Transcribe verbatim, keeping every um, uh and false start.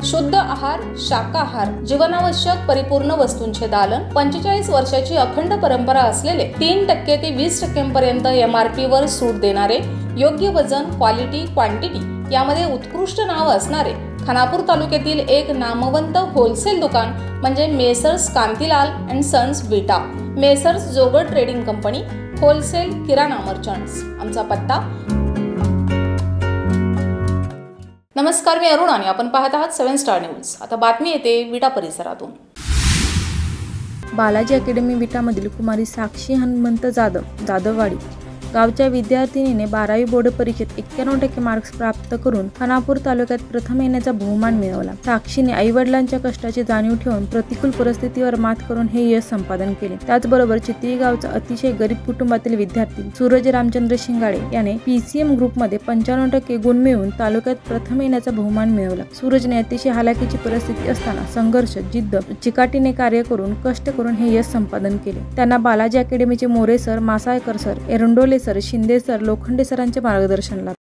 शुद्ध आहार, शाकाहार, जीवनावश्यक परिपूर्ण वस्तूंचे दालन, पंचेचाळीस वर्षाची अखंड परंपरा असलेले तीन टक्के ते वीस टक्क्यांपर्यंत एम आर पी वर सूट देणारे, योग्य वजन, क्वालिटी, क्वांटिटी यामध्ये उत्कृष्ट नाव असणारे खानापूर तालुक्यातील एक नामवंत होलसेल दुकान म्हणजे Messrs Kantilal and sons Vita, Messrs Jogar trading company, wholesale किराणा मर्चंट्स. आमचा पत्ता. नमस्कार, मी अरुण आणि आपण पाहत आहात सेवन स्टार न्यूज. आता बातमी येते विटा परिसरातून. बालाजी अकॅडमी विटामधील कुमारी साक्षी हनुमंत जाधव जाधववाडी गावच्या विद्यार्थिनीने बारावी बोर्ड परीक्षेत एक्क्याण्णव टक्के मार्क्स प्राप्त करून खानापूर तालुक्यात प्रथम येण्याचा बहुमान मिळवला. साक्षीने आई वडिलांच्या कष्टाची जाणीव ठेवून प्रतिकूल परिस्थितीवर मात करून हे यश संपादन केले. त्याचबरोबर चितळी गावचा अतिशय गरीब कुटुंबातील विद्यार्थी सूरज रामचंद्र शिंगाडे याने पीसीएम ग्रुपमध्ये पंच्याण्णव टक्के गुण मिळवून तालुक्यात प्रथम येण्याचा बहुमान मिळवला. सूरजने अतिशय हालाकीची परिस्थिती असताना संघर्ष, जिद्द, चिकाटीने कार्य करून कष्ट करून हे यश संपादन केले. त्यांना बालाजी अकॅडमीचे More sir, Masalkar sir, Erandole sir, Shinde sir, Lokhande सरांचे मार्गदर्शन लाभले.